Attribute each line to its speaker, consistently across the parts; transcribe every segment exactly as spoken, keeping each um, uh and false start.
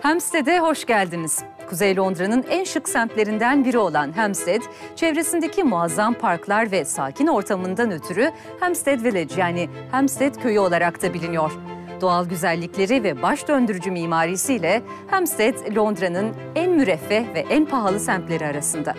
Speaker 1: Hampstead'e hoş geldiniz. Kuzey Londra'nın en şık semtlerinden biri olan Hampstead, çevresindeki muazzam parklar ve sakin ortamından ötürü Hampstead Village yani Hampstead Köyü olarak da biliniyor. Doğal güzellikleri ve baş döndürücü mimarisiyle Hampstead, Londra'nın en müreffeh ve en pahalı semtleri arasında.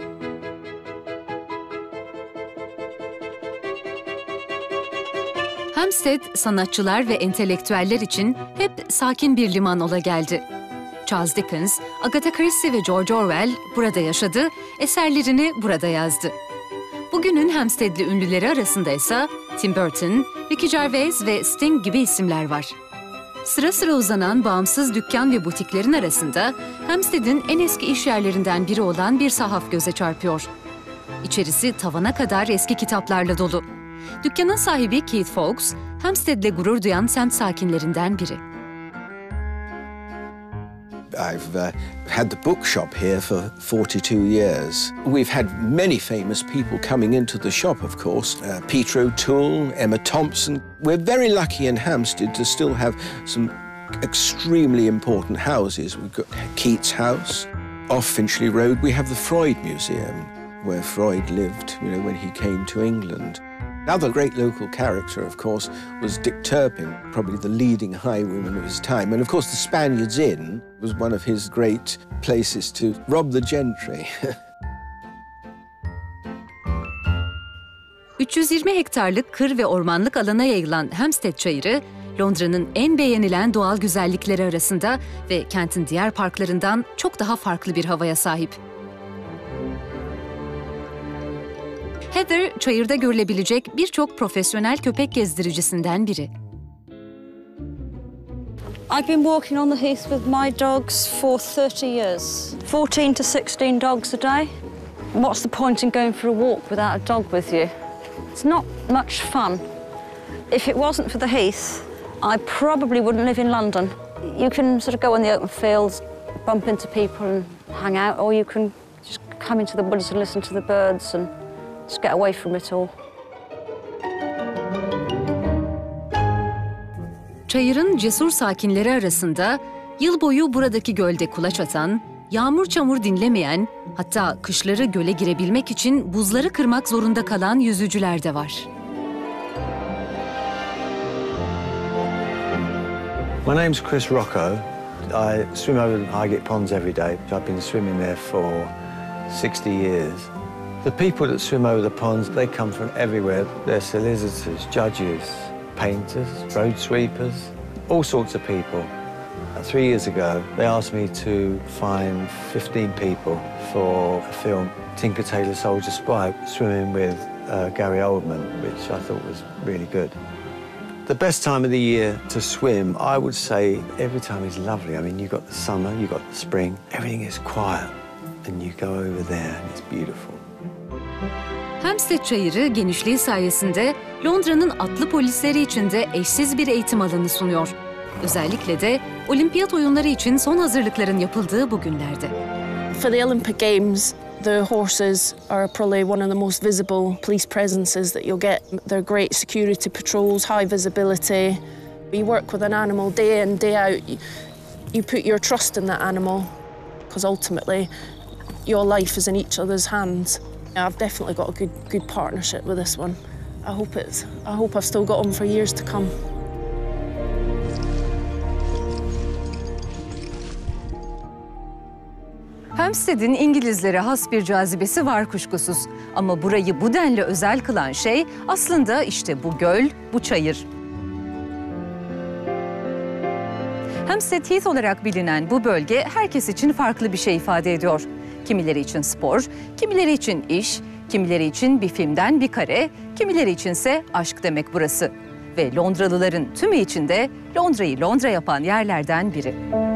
Speaker 1: Hampstead, sanatçılar ve entelektüeller için hep sakin bir liman ola geldi. Charles Dickens, Agatha Christie ve George Orwell burada yaşadı, eserlerini burada yazdı. Bugünün Hampstead'li ünlüleri arasında ise Tim Burton, Ricky Gervais ve Sting gibi isimler var. Sıra sıra uzanan bağımsız dükkan ve butiklerin arasında Hampstead'in en eski iş yerlerinden biri olan bir sahaf göze çarpıyor. İçerisi tavana kadar eski kitaplarla dolu. Dükkanın sahibi Keith Fawkes, Hampstead'le gurur duyan semt sakinlerinden biri.
Speaker 2: I've uh, had the bookshop here for forty-two years. We've had many famous people coming into the shop, of course. Uh, Peter O'Toole, Emma Thompson. We're very lucky in Hampstead to still have some extremely important houses. We've got Keats House. Off Finchley Road, we have the Freud Museum, where Freud lived, you know, when he came to England. Another great local character, of course, was Dick Turpin, probably the leading highwayman of his time. And, of course, the Spaniards Inn was one of his great places to rob the gentry.
Speaker 1: üç yüz yirmi hektarlık kır ve ormanlık alana yayılan Hampstead Çayırı, Londra'nın en beğenilen doğal güzellikleri arasında ve kentin diğer parklarından çok daha farklı bir havaya sahip. Heather, çayırda görülebilecek birçok profesyonel köpek gezdiricisinden biri.
Speaker 3: I've been walking on the heath with my dogs for thirty years. fourteen to sixteen dogs a day. What's the point in going for a walk without a dog with you? It's not much fun. If it wasn't for the heath, I probably wouldn't live in London. You can sort of go on the open fields, bump into people and hang out, or you can just come into the woods and listen to the birds and just get away from it all.
Speaker 1: Çayırın cesur sakinleri arasında yıl boyu buradaki gölde kulaç atan, yağmur çamur dinlemeyen, hatta kışları göle girebilmek için buzları kırmak zorunda kalan yüzücüler de var.
Speaker 4: My name's Chris Rocco. I swim over the Highgate Ponds every day. I've been swimming there for sixty years. The people that swim over the ponds, they come from everywhere. They're solicitors, judges, painters, road sweepers, all sorts of people. Three years ago, they asked me to find fifteen people for a film, Tinker Tailor Soldier Spy, swimming with uh, Gary Oldman, which I thought was really good. The best time of the year to swim, I would say every time is lovely. I mean, you've got the summer, you've got the spring, everything is quiet, and you go over there and it's beautiful.
Speaker 1: Hampstead Çayırı genişliği sayesinde Londra'nın atlı polisleri için de eşsiz bir eğitim alanı sunuyor. Özellikle de olimpiyat oyunları için son hazırlıkların yapıldığı bu günlerde.
Speaker 5: For the Olympic Games, the horses are probably one of the most visible police presences that you'll get. They're great security patrols, high visibility. You work with an animal day in, day out. You put your trust in that animal because ultimately your life is in each other's hands. I've definitely got a good, good partnership with this one. I hope it's, I hope I've still got them for years to come.
Speaker 1: Hampstead'in İngilizlere has bir cazibesi var kuşkusuz. Ama burayı bu denli özel kılan şey aslında işte bu göl, bu çayır. Hampstead Heath olarak bilinen bu bölge herkes için farklı bir şey ifade ediyor. Kimileri için spor, kimileri için iş, kimileri için bir filmden bir kare, kimileri içinse aşk demek burası. Ve Londralıların tümü için de Londra'yı Londra yapan yerlerden biri.